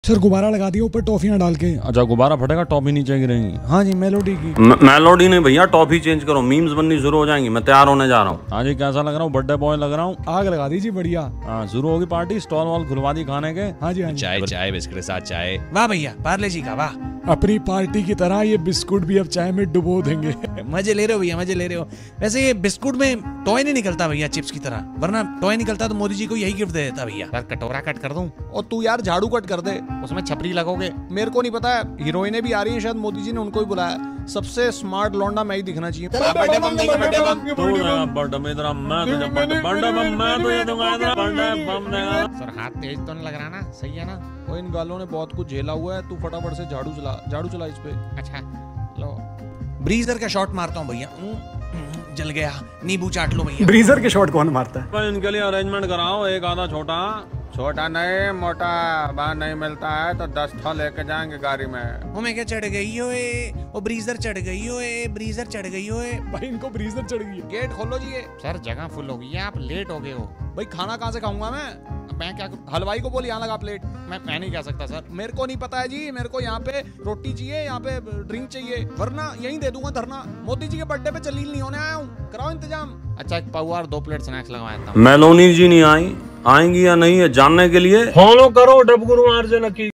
Sir गुब्बारा लगा दिया ऊपर टॉफियां डाल के। अच्छा गुब्बारा फटेगा, टॉफी नीचे गिरेंगी। हाँ जी मेलोडी की। मेलोडी नहीं भैया, टॉफी चेंज करो, मीम्स बननी शुरू हो जाएंगी। मैं तैयार होने जा रहा हूँ। हाँ जी कैसा लग रहा हूँ, बर्थडे बॉय लग रहा हूँ। आग लगा दीजिए बढ़िया। हाँ शुरू होगी पार्टी, स्टॉल वॉल खुलवा दी खाने के। हाँ जी हाँ जी। चाय चाय बिस्किट के साथ चाय। वाह भैया पार्ले जी का वाह। अपनी पार्टी की तरह ये बिस्कुट भी अब चाय में डुबो देंगे। मजे ले रहे हो भैया, मजे ले रहे हो। वैसे ये बिस्कुट में टॉय नहीं निकलता भैया चिप्स की तरह, वरना टॉय निकलता तो मोदी जी को यही गिफ्ट दे देता भैया। यार कटोरा कट कर दूं? और तू यार झाड़ू कट कर दे, उसमें छपरी लगोगे। मेरे को नहीं पता है, हीरोइनें भी आ रही है, शायद मोदी जी ने उनको ही बुलाया। सबसे स्मार्ट लौंडा मैं ही दिखना चाहिए। बर्थडे में इधर मैं तुझे बर्थडे बम देगा। सर हाथ तेज तो नहीं लग रहा ना, सही है ना? और इन गालों ने बहुत कुछ झेला हुआ है, तू फटाफट से झाड़ू चला इस पे। अच्छा लो ब्रीजर का शॉट मारता हूँ भैया। जल गया, नींबू चाट लो भैया। ब्रीजर के शॉट कौन मारता है? इनके लिए अरेंजमेंट कराओ, एक आधा छोटा नहीं मोटा बाहर नहीं मिलता है तो 10 ठो लेके जाएंगे गाड़ी में। ओ मैं क्या चढ़ गई ओए, ओ ब्रीजर चढ़ गई ओए, ब्रीजर चढ़ गई ओए। भाई इनको ब्रीजर चढ़ गई है। गेट खोलो जी ये। सर जगह फुल हो गई है, आप लेट हो गए हो। भाई खाना कहाँ से खाऊंगा मैं क्या हलवाई को बोल यहाँ लगा प्लेट। मैं नहीं कह सकता सर। मेरे को नहीं पता है जी, मेरे को यहाँ पे रोटी चाहिए, यहाँ पे ड्रिंक चाहिए, वरना यहीं दे दूंगा धरना। मोदी जी के बर्थडे पे जलील नहीं होने आया हूँ, कराओ इंतजाम। अच्छा एक पाव और 2 प्लेट स्नैक्स लगवा देता हूँ। मेलोनी जी नहीं आएंगी या नहीं है जानने के लिए फॉलो करो डब गुरु अर्जन की।